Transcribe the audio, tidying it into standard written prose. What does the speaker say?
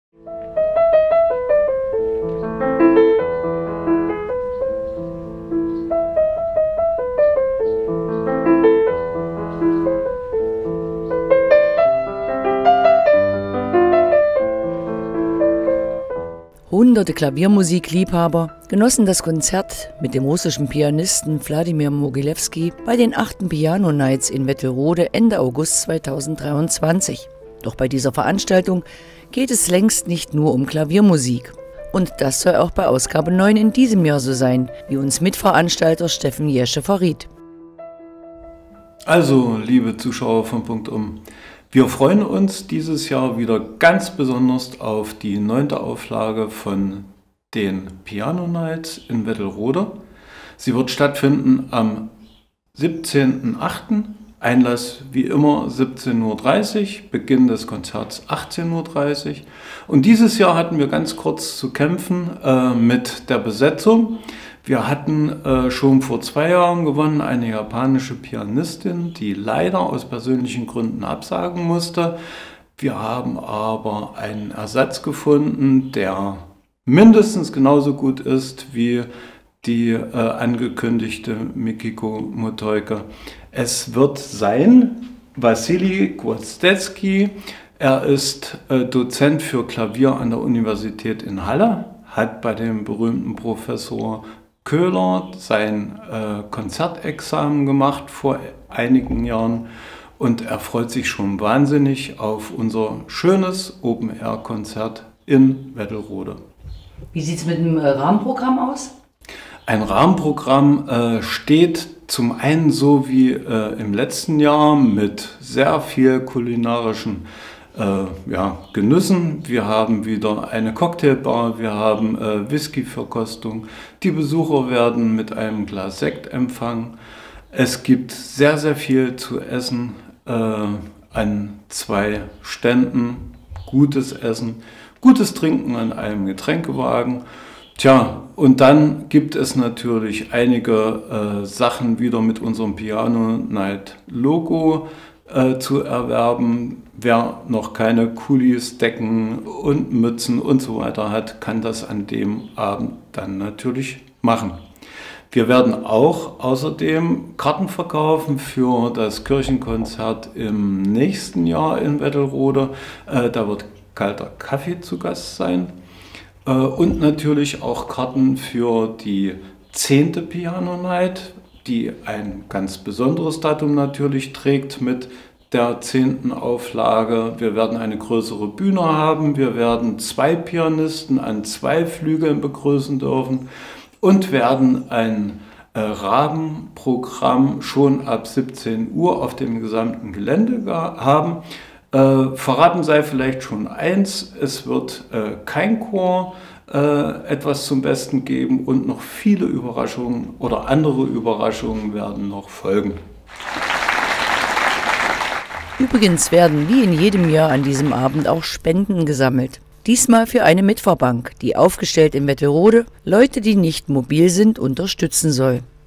Hunderte Klaviermusikliebhaber genossen das Konzert mit dem russischen Pianisten Wladimir Mogilewski bei den 8. Piano Nights in Wettelrode Ende August 2023. Doch bei dieser Veranstaltung geht es längst nicht nur um Klaviermusik. Und das soll auch bei Ausgabe 9 in diesem Jahr so sein, wie uns Mitveranstalter Steffen Jesche verriet. Also, liebe Zuschauer von Punktum, wir freuen uns dieses Jahr wieder ganz besonders auf die 9. Auflage von den Piano Nights in Wettelrode. Sie wird stattfinden am 17.08. Einlass wie immer 17:30 Uhr, Beginn des Konzerts 18:30 Uhr. Und dieses Jahr hatten wir ganz kurz zu kämpfen mit der Besetzung. Wir hatten schon vor 2 Jahren gewonnen eine japanische Pianistin, die leider aus persönlichen Gründen absagen musste. Wir haben aber einen Ersatz gefunden, der mindestens genauso gut ist wie die angekündigte Mikiko Motoike. Es wird sein Wassili Gwozdecki. Er ist Dozent für Klavier an der Universität in Halle, hat bei dem berühmten Professor Köhler sein Konzertexamen gemacht vor einigen Jahren und er freut sich schon wahnsinnig auf unser schönes Open-Air-Konzert in Wettelrode. Wie sieht es mit dem Rahmenprogramm aus? Ein Rahmenprogramm steht zum einen so wie im letzten Jahr mit sehr viel kulinarischen Genüssen. Wir haben wieder eine Cocktailbar, wir haben Whisky-Verkostung. Die Besucher werden mit einem Glas Sekt empfangen. Es gibt sehr, sehr viel zu essen an 2 Ständen. Gutes Essen, gutes Trinken an einem Getränkewagen. Tja, und dann gibt es natürlich einige Sachen wieder mit unserem Piano Night Logo zu erwerben. Wer noch keine Kulis, Decken und Mützen und so weiter hat, kann das an dem Abend dann natürlich machen. Wir werden auch außerdem Karten verkaufen für das Kirchenkonzert im nächsten Jahr in Wettelrode. Da wird kalter Kaffee zu Gast sein. Und natürlich auch Karten für die 10. Piano Night, die ein ganz besonderes Datum natürlich trägt mit der 10. Auflage. Wir werden eine größere Bühne haben, wir werden 2 Pianisten an 2 Flügeln begrüßen dürfen und werden ein Rahmenprogramm schon ab 17 Uhr auf dem gesamten Gelände haben. Verraten sei vielleicht schon eins, es wird kein Chor etwas zum Besten geben und noch viele Überraschungen oder andere Überraschungen werden noch folgen. Übrigens werden wie in jedem Jahr an diesem Abend auch Spenden gesammelt. Diesmal für eine Mitfahrbank, die aufgestellt in Wettelrode Leute, die nicht mobil sind, unterstützen soll.